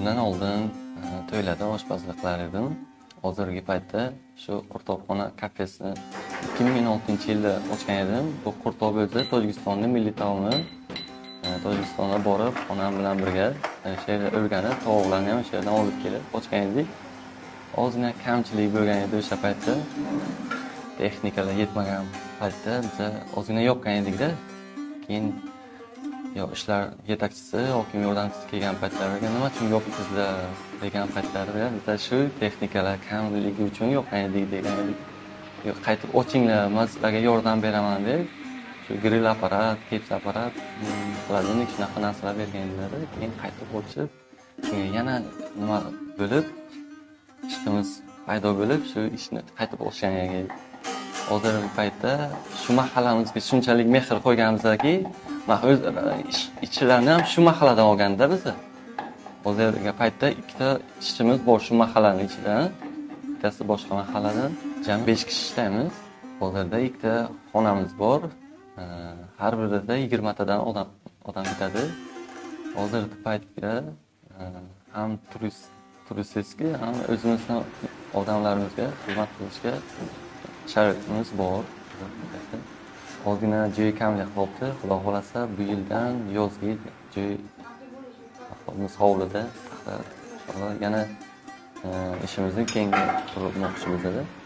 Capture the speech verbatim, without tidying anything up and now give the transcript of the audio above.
Bundan oldin e, to'ylarda oshpazlik qilar edim. Hozirgi paytda shu Qurtobxona kafesini ikki ming o'n oltinchi yilda ochgan edim. Bu Qurtob o'zi Tojikistonning milliy taomi. E, Tojikistonga borib, onam bilan birga o'sha yerda o'rganib, tovuqlarni ham o'sha yerdan olib kelib ochgan edik. Ozgina kamchilik bo'lgan edi o'sha paytda. Texnikalar yetmagan paytda biza ozgina yopgan edik-da. Keyin yo ishlar yetakchisi yoki yordamchisi kelgan paytlarga nima uchun yopibsizlar degan paytlarida biza shu texnikalar kamligi uchun yopgan edik degan edik. Yo qaytib ochinglar, men sizlarga yordam beraman deb shu grill apparat, keps apparat, xolodilnik shunaqa narsalar bergan edilar. Keyin qaytib ochib, keyin yana nima bo'lib ishimiz paydo bo'lib shu ishni qaytib ochgan edik. Hozirgi paytda shu mahallamizga shunchalik mehr qo'yganmizki, men o'z ishchilarni ham shu mahalladan olganda biza. Hozirgi paytda ikkita ishchimiz bor shu mahallaning ichida. Bittasi boshqa mahalladan, jami besh kishi ishlaymiz. Hozirda ikkita xonamiz bor. Har birida yigirma tadan odam odam ketadi. Hozirgi paytda ham turist turistga ham o'zimizning odamlarimizga xizmat qilishga sharoitimiz bor. Ozgina joy kamlik qolibdi. Xudo xolasa bu yildan yozga joy ahvolimiz hovlida inshaalloh yana ishimizni kengaytirmoqchimiz edi.